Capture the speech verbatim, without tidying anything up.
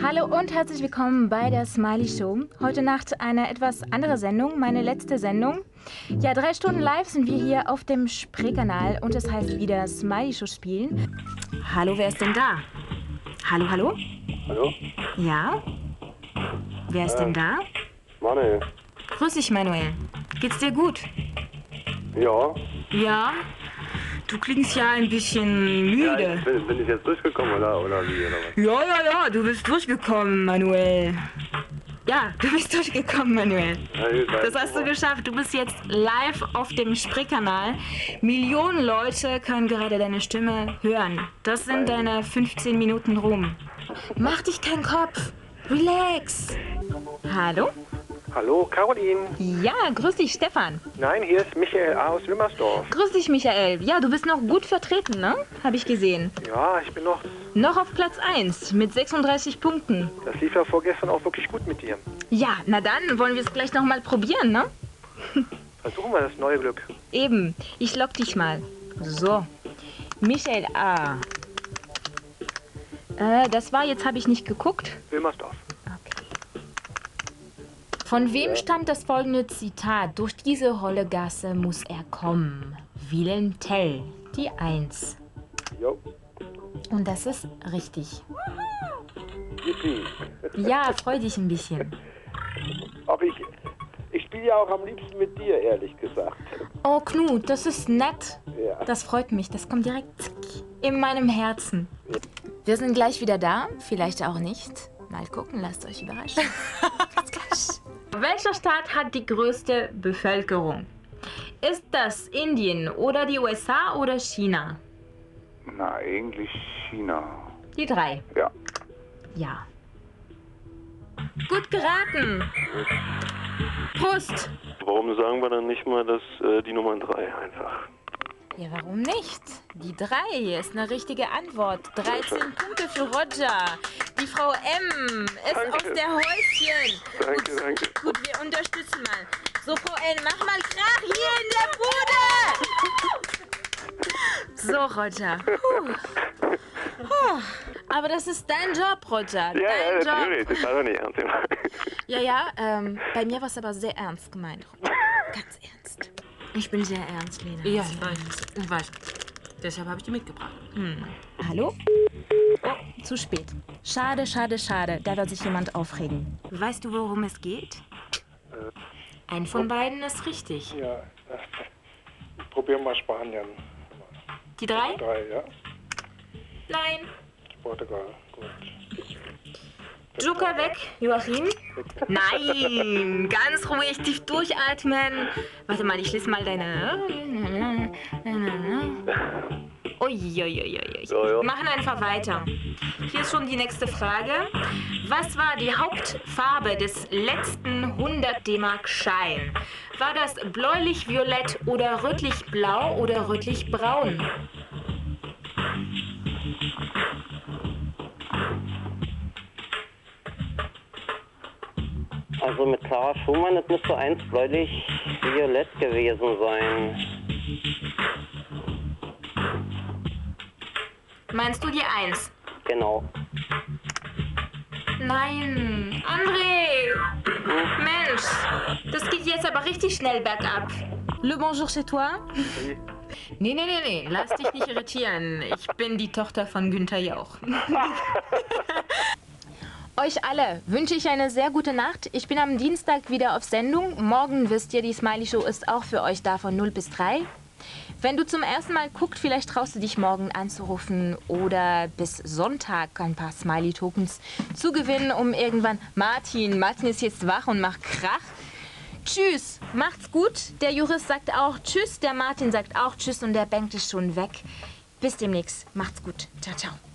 Hallo und herzlich willkommen bei der Smiley Show. Heute Nacht eine etwas andere Sendung, meine letzte Sendung. Ja, drei Stunden live sind wir hier auf dem Spree-Kanal und es heißt wieder Smiley Show spielen. Hallo, wer ist denn da? Hallo, hallo? Hallo? Ja? Wer ist äh, denn da? Manuel. Grüß dich, Manuel. Geht's dir gut? Ja. Ja? Du klingst ja ein bisschen müde. Ja, ich bin, bin ich jetzt durchgekommen oder, oder wie? Oder was? Ja, ja, ja, du bist durchgekommen, Manuel. Ja, du bist durchgekommen, Manuel. Ja, das hast du geschafft. Du bist jetzt live auf dem Spree-Kanal. Millionen Leute können gerade deine Stimme hören. Das sind deine fünfzehn Minuten Ruhm. Mach dich keinen Kopf. Relax. Hallo? Hallo, Caroline. Ja, grüß dich, Stefan. Nein, hier ist Michael aus Wimmersdorf. Grüß dich, Michael. Ja, du bist noch gut vertreten, ne? Habe ich gesehen. Ja, ich bin noch... Noch auf Platz eins mit sechsunddreißig Punkten. Das lief ja vorgestern auch wirklich gut mit dir. Ja, na dann wollen wir es gleich noch mal probieren, ne? Versuchen wir das neue Glück. Eben. Ich lock dich mal. So. Michael A. Äh, das war, jetzt habe ich nicht geguckt. Wilmersdorf. Von wem stammt das folgende Zitat? Durch diese holle Gasse muss er kommen. Wilhelm Tell, die Eins. Jo. Und das ist richtig. Yippie. Ja, freu dich ein bisschen. Aber ich, ich spiele ja auch am liebsten mit dir, ehrlich gesagt. Oh, Knut, das ist nett. Ja. Das freut mich. Das kommt direkt zick, in meinem Herzen. Wir sind gleich wieder da. Vielleicht auch nicht. Mal gucken, lasst euch überraschen. Bis gleich. Welcher Staat hat die größte Bevölkerung? Ist das Indien oder die U S A oder China? Na, eigentlich China. Die drei. Ja. Ja. Gut geraten. Prost. Warum sagen wir dann nicht mal das, äh, die Nummer drei einfach? Ja, warum nicht? Die drei ist eine richtige Antwort. dreizehn Punkte für Roger. Die Frau M ist Danke. aus der Häuschen. Danke, gut, danke. Gut, wir unterstützen mal. So, Frau N, mach mal Krach hier in der Bude. So, Roger. Puh. Puh. Aber das ist dein Job, Roger. Ja, dein ja, Job. natürlich. Das war doch nicht ernst. Ja, ja, ähm, bei mir war es aber sehr ernst gemeint, Roger. Ganz ernst. Ich bin sehr ernst, Lena. Ja, ich weiß. Ich weiß. Deshalb habe ich die mitgebracht. Hm. Hallo? Oh, zu spät. Schade, schade, schade. Da wird sich jemand aufregen. Weißt du, worum es geht? Äh, Ein von beiden ist richtig. Ja, ich probiere mal Spanien. Die drei? Drei, ja. Nein. Portugal, gut. Joker weg, Joachim. Nein, ganz ruhig, tief durchatmen. Warte mal, ich lese mal deine... Uiuiuiui. Wir machen einfach weiter. Hier ist schon die nächste Frage. Was war die Hauptfarbe des letzten hundert D-Mark-Schein? War das bläulich-violett oder rötlich-blau oder rötlich-braun? Also mit Clara Schumann, das müsste eins bläulich-violett gewesen sein. Meinst du die Eins? Genau. Nein, André! Mensch, das geht jetzt aber richtig schnell bergab. Le bonjour chez toi? Nee, nee, nee, nee, lass dich nicht irritieren. Ich bin die Tochter von Günther Jauch. Euch alle wünsche ich eine sehr gute Nacht. Ich bin am Dienstag wieder auf Sendung. Morgen, wisst ihr, die Smiley Show ist auch für euch da von null bis drei. Wenn du zum ersten Mal guckst, vielleicht traust du dich morgen anzurufen oder bis Sonntag ein paar Smiley-Tokens zu gewinnen, um irgendwann... Martin, Martin ist jetzt wach und macht Krach. Tschüss, macht's gut. Der Jurist sagt auch Tschüss, der Martin sagt auch Tschüss und der Bengt ist schon weg. Bis demnächst, macht's gut. Ciao, ciao.